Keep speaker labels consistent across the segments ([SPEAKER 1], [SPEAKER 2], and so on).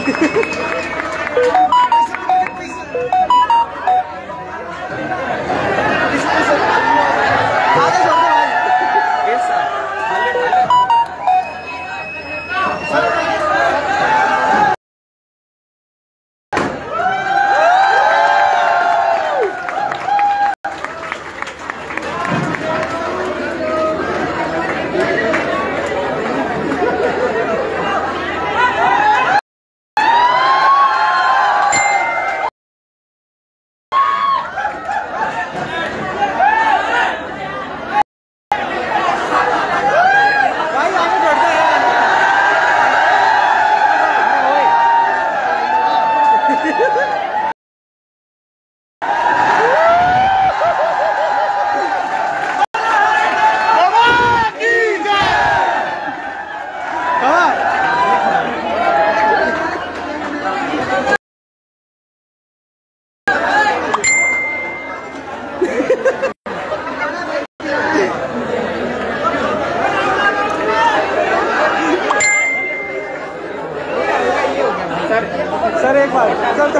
[SPEAKER 1] Sir एक बार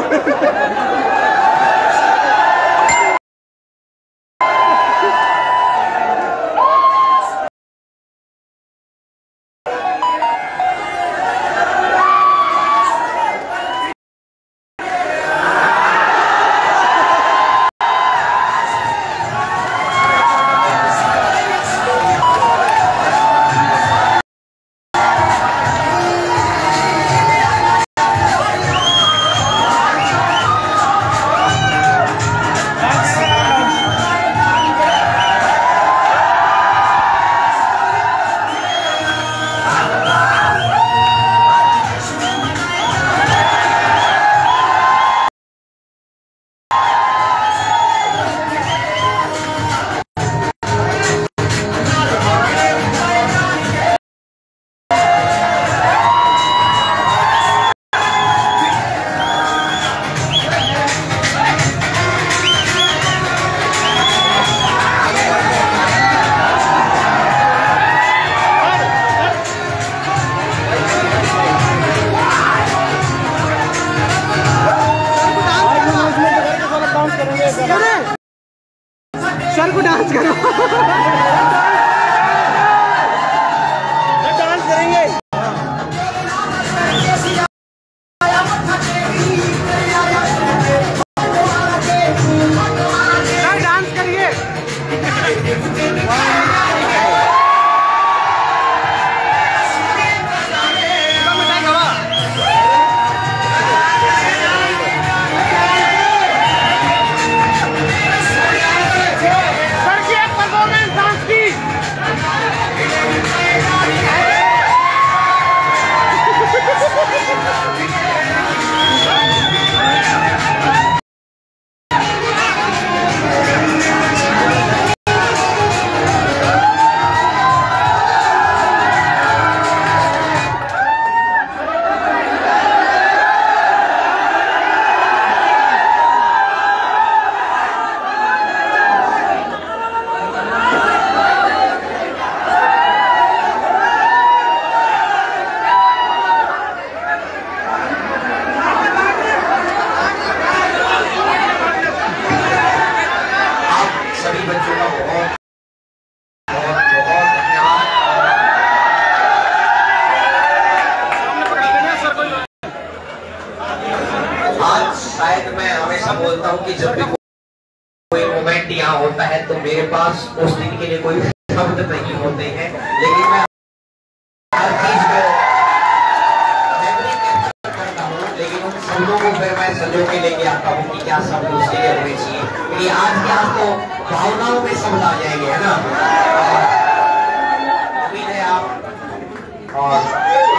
[SPEAKER 1] sir को डांस करो। डांस करेंगे। सर डांस करिए।
[SPEAKER 2] शायद मैं हमेशा बोलता हूँ कि जब भी कोई मोमेंट यहाँ होता है तो मेरे पास उस दिन के लिए कोई शब्द नहीं होते हैं, लेकिन मैं हर चीज को मेमोरी कैप्चर करता हूँ, लेकिन उन शब्दों को फिर मैं सजो के लेके आता हूँ कि क्या शब्द उसके लिए होने चाहिए, क्योंकि आज के आज तो भावनाओं में शब्द आ जाएंगे, है ना। उम्मीद है आप और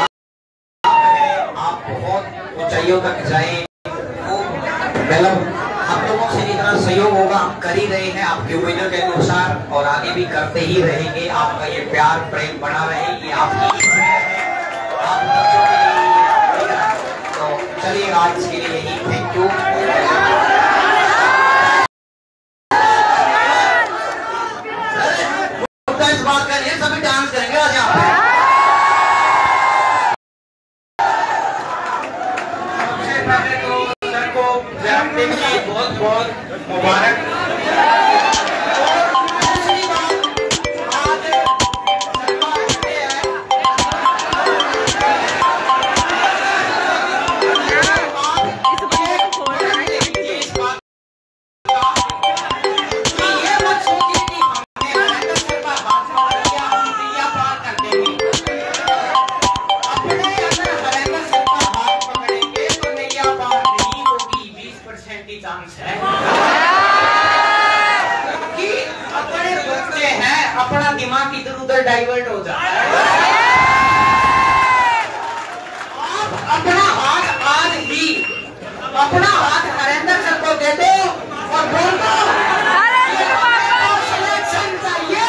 [SPEAKER 2] आप बहुत ऊंचाइयों तक जाएं। मतलब हम लोगों से जितना सहयोग होगा हम कर ही रहे हैं आपकी उम्मीदों के अनुसार, और आगे भी करते ही रहेंगे। आपका ये प्यार प्रेम बना रहे, ये आपकी है, आप बच्चों के लिए। तो चलिए आज के लिए यही, थैंक यू। इस बात का ये सभी डांस करेंगे आज यहाँ पे। बैठा है तो सर को जन्मदिन की बहुत बहुत मुबारक। अपना दिमाग इधर उधर डाइवर्ट हो जाए। आप अपना हाथ आज ही अपना हाथ हरेंद्र सर को दे दो और बोल दो सिलेक्शन चाहिए।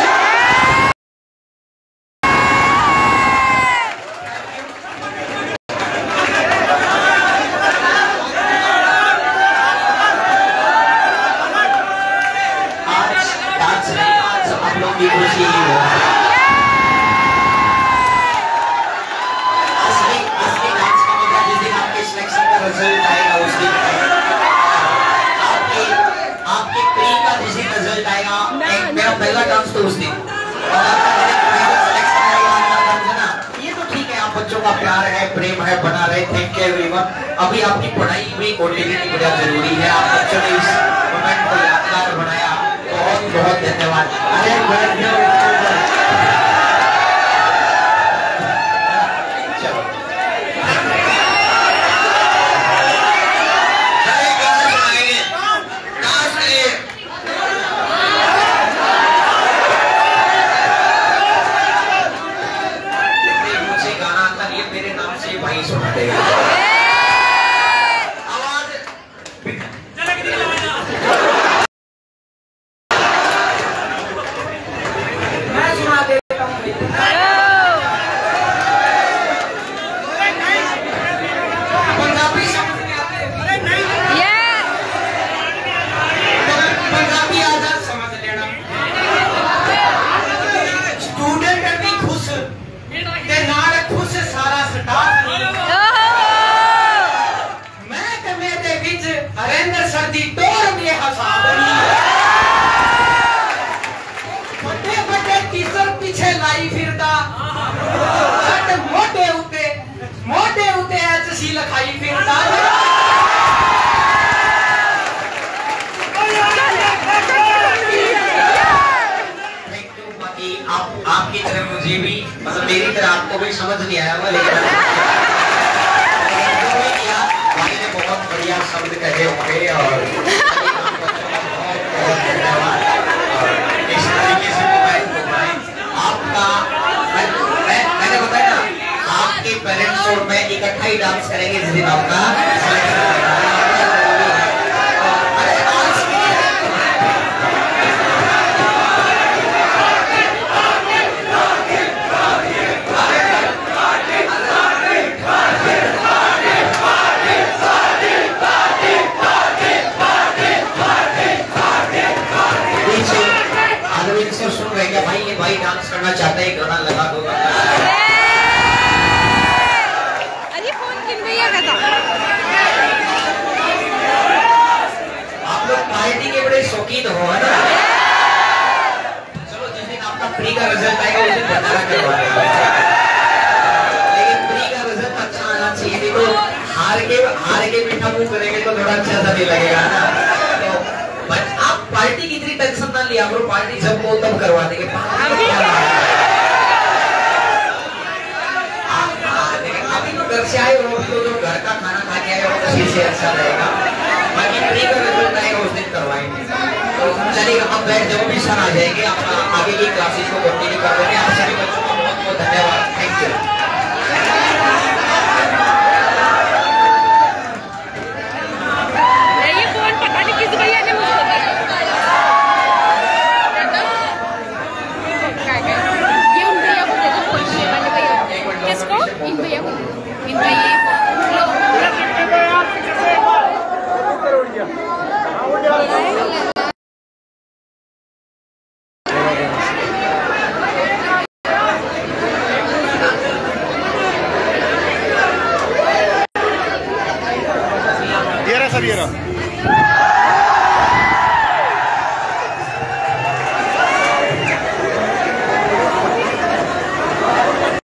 [SPEAKER 2] की खुशी ही हो। असली डांस का मजा जिस दिन आपके सिलेक्शन का रिजल्ट आएगा उस दिन आपके प्री का जिस दिन रिजल्ट आएगा, एक मेरा पहला डांस तो उस दिन, और आपका सिलेक्शन आएगा ना, ये तो ठीक है, आप बच्चों का प्यार है, प्रेम है, बना रहे। Thank you everyone. अभी आपकी पढ़ाई में कंटिन्यूटी बड़ा जरूरी है। आप बच्चों ने इस मोमेंट को यादगार बनाया, बहुत बहुत धन्यवाद। अरे मुझे गाना आता नहीं, मेरे नाम से भाई सुना देगा। हरेंद्र सर दी टोर में बड़े बड़े टीचर पीछे लाई फिरदा, मोटे उते HC लिखाई फिरदा। बाकी आपकी तरह मुझे भी, मतलब मेरी तरह आपको भी समझ नहीं आया होगा, लेकिन भाई ने बहुत बढ़िया शब्द कहे होंगे और बहुत धन्यवाद। इस तरीके से आपका मैंने बताया ना, आपके पेरेंट्स और मैं इकट्ठा ही डांस करेंगे जिस दिन आपका सुन रहे क्या भाई, ये भाई डांस करना चाहता है, गाना लगा दो।
[SPEAKER 3] अरे फोन किन भैया का था।
[SPEAKER 2] आप लोग पार्टी के बड़े शौकीन हो, है ना? चलो जिस दिन आपका प्री का रिजल्ट आएगा उस दिन भंडारा करवाएंगे, लेकिन प्री का रिजल्ट अच्छा आना चाहिए। देखो हार के मीठा मुंह करेंगे तो थोड़ा अच्छा सा नहीं लगेगा ना। बट आप पार्टी की इतनी टेंशन ना लिया करो, पार्टी जब को तब करवा देंगे। अभी तो घर से आए हो तो जो घर का खाना खा के आए हो उसी से अच्छा रहेगा। बाकी प्री का रिजल्ट आएगा उस दिन करवाएंगे तो चलेगा। अब बैठ जाओ, भी सर आ जाएंगे, अपना आगे की क्लासेस को कंटिन्यू कर देंगे। आप सभी बच्चों को बहुत बहुत धन्यवाद। Thank you.
[SPEAKER 3] ये फोन पता नहीं किस भैया ने मुझको दिया। ये उन भैया को दे दो, फोन वाले भैया। किसको? इन भैया को। इन भैया
[SPEAKER 4] सर ये रहा।